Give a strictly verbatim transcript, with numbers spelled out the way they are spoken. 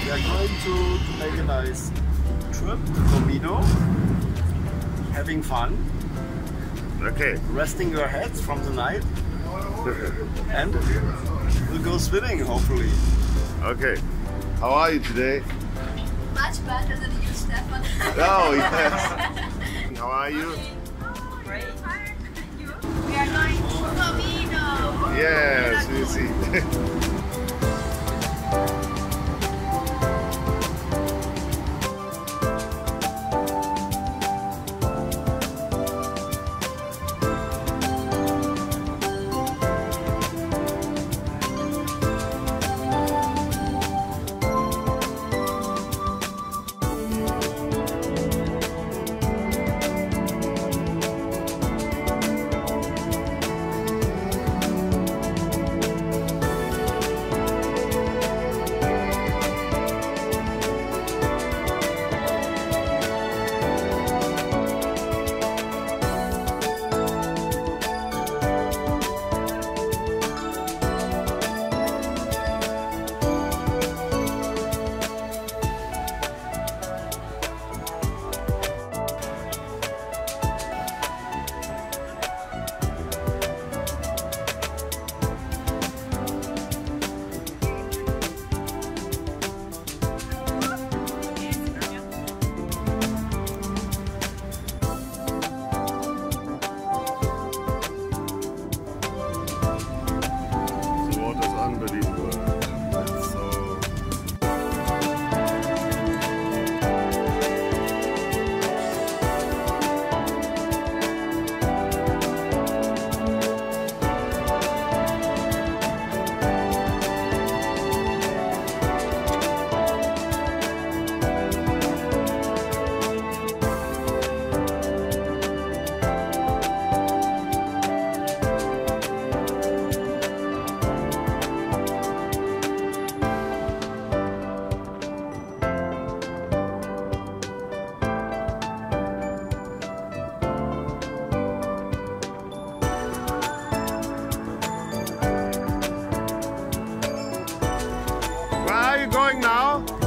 We are going to, to make a nice trip to Comino, having fun, Okay. resting your heads from the night, and we'll go swimming hopefully. Okay. How are you today? Much better than you, Stefan. Oh, yes. How are you? Great. We are going to Comino. Yes, we see. Unbelievable. That's so... Where are you going now?